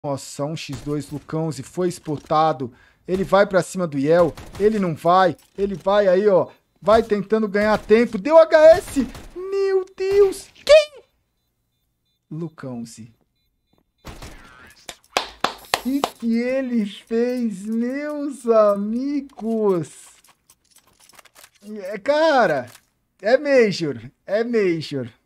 Nossa, 1x2, Lucãozi foi spotado. Ele vai pra cima do Yel. Ele não vai. Ele vai aí, ó. Vai tentando ganhar tempo. Deu HS. Meu Deus. Quem? Lucãozi. O que ele fez, meus amigos? Cara, é Major. É Major.